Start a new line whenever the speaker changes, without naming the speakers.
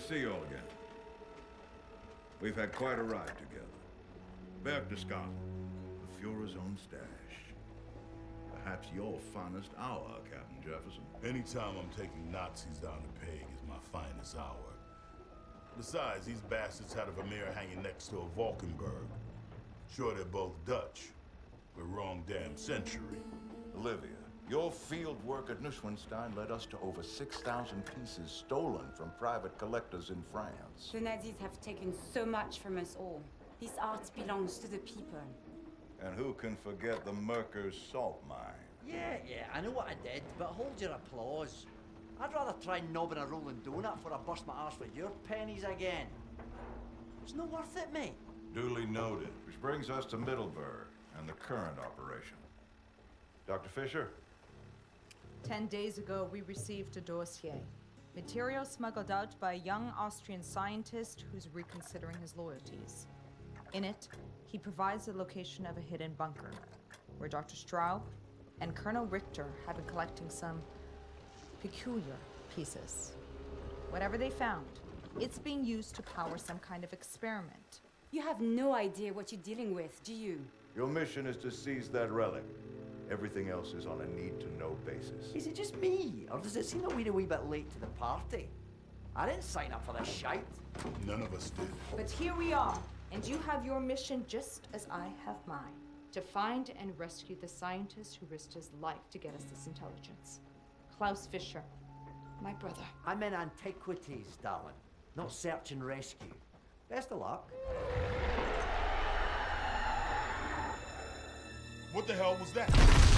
see you all again. We've had quite a ride together. Berchtesgaden, the Fuhrer's own stash. Perhaps your finest hour, Captain Jefferson.
Anytime I'm taking Nazis down the peg is my finest hour. Besides, these bastards had a Vermeer hanging next to a Valkenburg. Sure, they're both Dutch, but wrong damn century.
Olivia, your field work at Neuschwanstein led us to over 6,000 pieces stolen from private collectors in France.
The Nazis have taken so much from us all. This art belongs to the people.
And who can forget the Merkers salt mine?
Yeah, I know what I did, but hold your applause. I'd rather try knobbing a rolling donut before I bust my arse with your pennies again. It's not worth it, mate.
Duly noted. Which brings us to Middleburg and the current operation. Dr. Fisher?
10 days ago, we received a dossier. Material smuggled out by a young Austrian scientist who's reconsidering his loyalties. In it, he provides the location of a hidden bunker, where Dr. Straub and Colonel Richter have been collecting some peculiar pieces. Whatever they found, it's being used to power some kind of experiment.
You have no idea what you're dealing with, do you?
Your mission is to seize that relic. Everything else is on a need-to-know basis.
Is it just me, or does it seem that we're a wee bit late to the party? I didn't sign up for this shite.
None of us did.
But here we are, and you have your mission just as I have mine. To find and rescue the scientist who risked his life to get us this intelligence. Klaus Fischer, my brother.
I'm in antiquities, darling, not search and rescue. Best of luck.
What the hell was that?